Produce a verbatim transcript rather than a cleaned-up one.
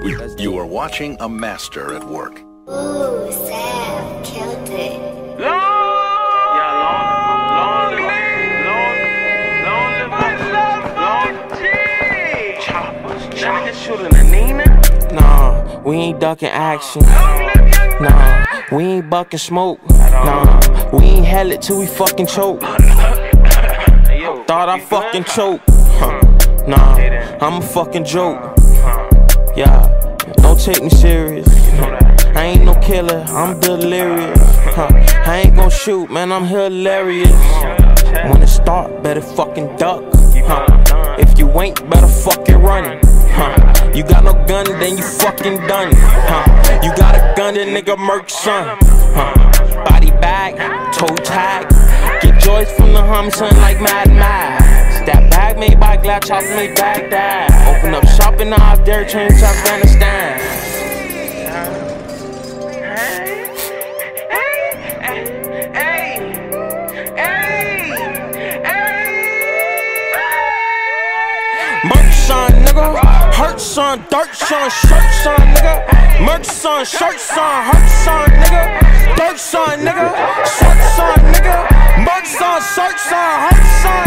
You are watching a master at work. Ooh, Sam killed it. Long, yeah, long, long, long, long, long, long, choppers, choppers, shooting a Nina. Nah, we ain't ducking action. Nah, we ain't bucking smoke. Nah, we ain't held it till we fucking choke. Thought I fucking choke. Huh. Nah, I'm a fucking joke. Yeah, don't take me serious. I ain't no killer, I'm delirious. Huh. I ain't gon' shoot, man, I'm hilarious. When it start, better fucking duck. Huh. If you ain't, better fucking run. Huh. You got no gun, then you fucking done. Huh. You got a gun, then nigga murk son. Huh. Body bag, toe tag. Get joys from the homicide like Mad Max. That bag made by Glad Chop made Baghdad. Open up shop in the off dairy train to Afghanistan. Merch son, nigga, hurt son, dirt son, shirt son, nigga. Merch son, shirt son, hurt son, nigga. Dirt son, nigga, shirt son, nigga. Merch son, shirt son, hurt son.